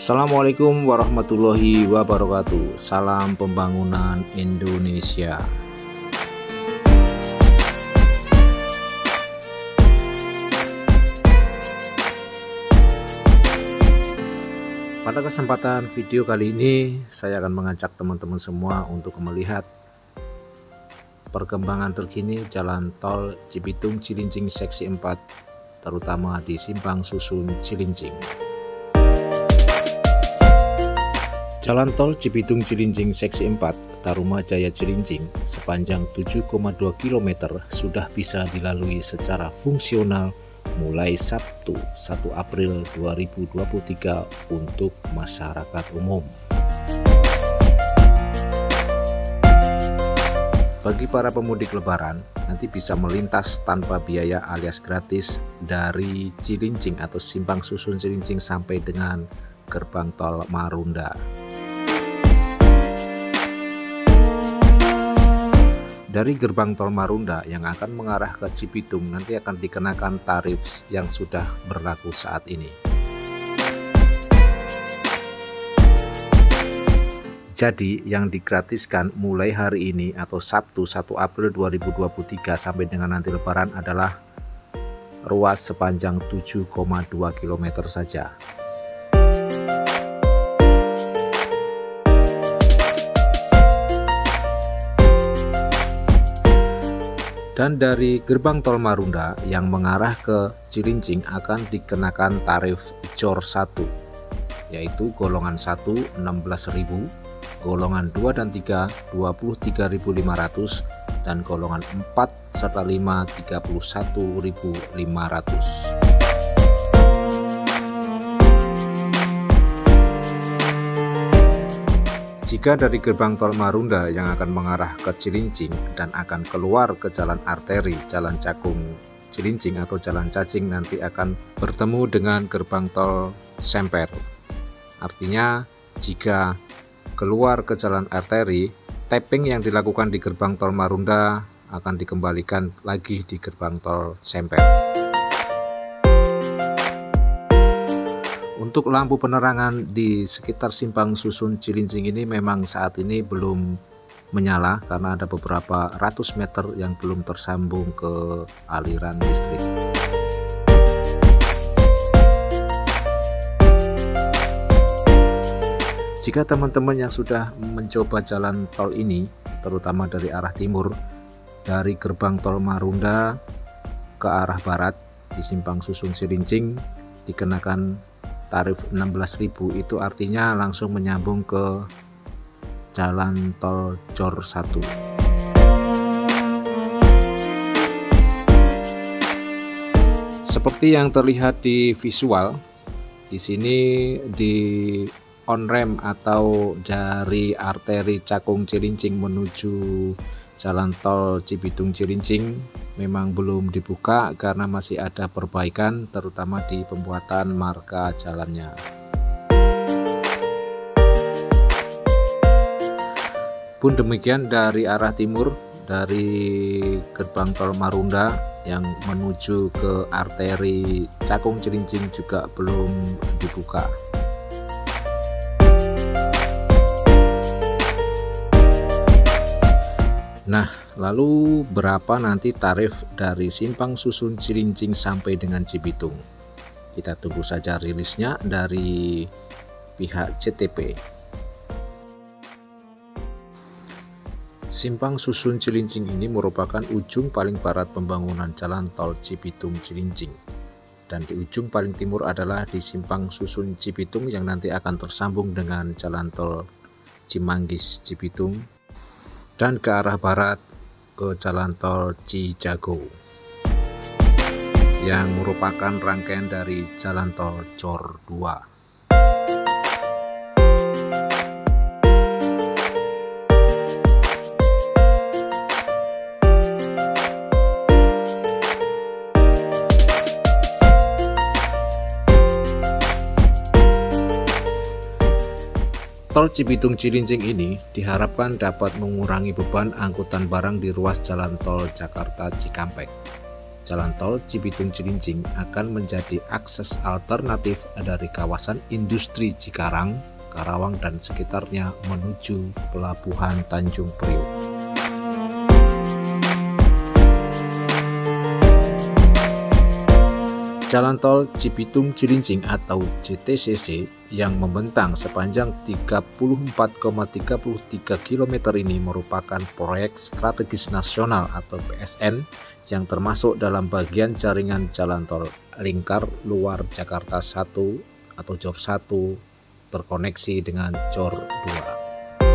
Assalamualaikum warahmatullahi wabarakatuh. Salam pembangunan Indonesia. Pada kesempatan video kali ini, saya akan mengajak teman-teman semua untuk melihat perkembangan terkini Jalan Tol Cibitung Cilincing Seksi 4, terutama di Simpang Susun Cilincing. Jalan Tol Cibitung Cilincing Seksi 4, Tarumajaya Cilincing, sepanjang 7,2 km sudah bisa dilalui secara fungsional mulai Sabtu 1 April 2023 untuk masyarakat umum. Bagi para pemudik lebaran, nanti bisa melintas tanpa biaya alias gratis dari Cilincing atau Simpang Susun Cilincing sampai dengan gerbang tol Marunda. Dari gerbang tol Marunda yang akan mengarah ke Cibitung nanti akan dikenakan tarif yang sudah berlaku saat ini. Jadi yang digratiskan mulai hari ini atau Sabtu 1 April 2023 sampai dengan nanti Lebaran adalah ruas sepanjang 7,2 km saja. Dan dari gerbang tol Marunda yang mengarah ke Cilincing akan dikenakan tarif JOR 1, yaitu golongan 1 16.000, golongan 2 dan 3 23.500, dan golongan 4 serta 5 31.500. Jika dari gerbang tol Marunda yang akan mengarah ke Cilincing dan akan keluar ke jalan arteri Jalan Cakung Cilincing atau Jalan Cacing nanti akan bertemu dengan gerbang tol Semper. Artinya jika keluar ke jalan arteri, tapping yang dilakukan di gerbang tol Marunda akan dikembalikan lagi di gerbang tol Semper. Untuk lampu penerangan di sekitar Simpang Susun Cilincing ini memang saat ini belum menyala karena ada beberapa ratus meter yang belum tersambung ke aliran listrik. Jika teman-teman yang sudah mencoba jalan tol ini, terutama dari arah timur, dari gerbang tol Marunda ke arah barat di Simpang Susun Cilincing dikenakan tarif 16.000, itu artinya langsung menyambung ke jalan tol JOR 1. Seperti yang terlihat di visual, di sini di on ramp atau dari arteri Cakung Cilincing menuju jalan tol Cibitung Cilincing memang belum dibuka karena masih ada perbaikan, terutama di pembuatan marka jalannya. Pun demikian dari arah timur, dari gerbang tol Marunda yang menuju ke arteri Cakung Cilincing juga belum dibuka. Nah, lalu berapa nanti tarif dari Simpang Susun Cilincing sampai dengan Cibitung? Kita tunggu saja rilisnya dari pihak CTP. Simpang Susun Cilincing ini merupakan ujung paling barat pembangunan jalan tol Cibitung Cilincing. Dan di ujung paling timur adalah di Simpang Susun Cibitung yang nanti akan tersambung dengan jalan tol Cimanggis Cibitung, dan ke arah barat ke jalan tol Cijago yang merupakan rangkaian dari jalan tol JOR 2. Tol Cibitung Cilincing ini diharapkan dapat mengurangi beban angkutan barang di ruas jalan tol Jakarta Cikampek. Jalan tol Cibitung Cilincing akan menjadi akses alternatif dari kawasan industri Cikarang, Karawang dan sekitarnya menuju Pelabuhan Tanjung Priok. Jalan tol Cibitung Cilincing atau JTCC yang membentang sepanjang 34,33 km ini merupakan proyek strategis nasional atau PSN yang termasuk dalam bagian jaringan jalan tol lingkar luar Jakarta 1 atau JOR 1 terkoneksi dengan JOR 2.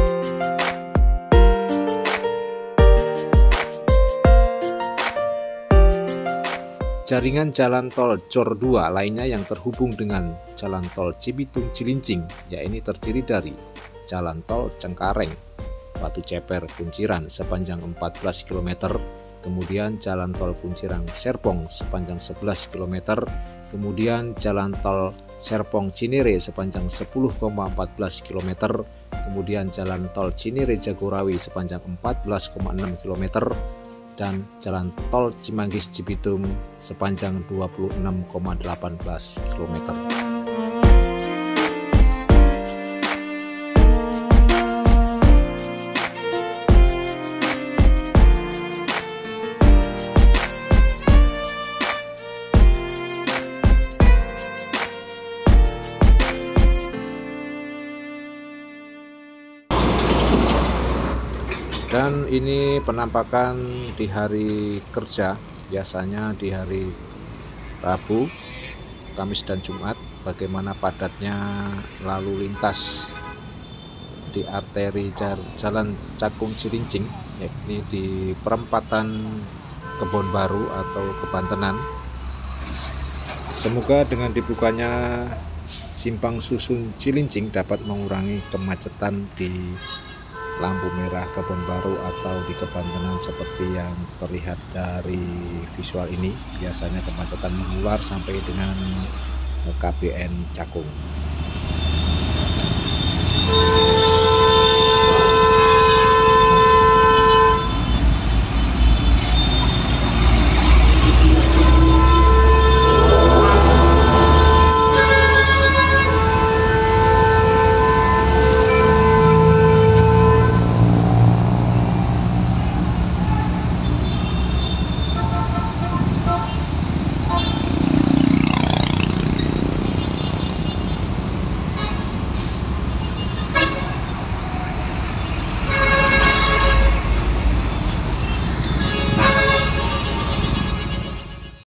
Jaringan jalan tol JOR 2 lainnya yang terhubung dengan jalan tol Cibitung Cilincing, yaitu terdiri dari jalan tol Cengkareng, Batu Ceper, Kunciran sepanjang 14 km, kemudian jalan tol Kunciran Serpong sepanjang 11 km, kemudian jalan tol Serpong Cinere sepanjang 10,14 km, kemudian jalan tol Cinere Jagorawi sepanjang 14,6 km, dan jalan tol Cimanggis Cibitung sepanjang 26,18 km. Dan ini penampakan di hari kerja, biasanya di hari Rabu, Kamis dan Jumat, bagaimana padatnya lalu lintas di arteri Jalan Cakung Cilincing, yakni di perempatan Kebon Baru atau Kebantenan. Semoga dengan dibukanya Simpang Susun Cilincing dapat mengurangi kemacetan di lampu merah Kebon Baru atau di Kebantenan seperti yang terlihat dari visual ini. Biasanya kemacetan mengular sampai dengan KBN Cakung.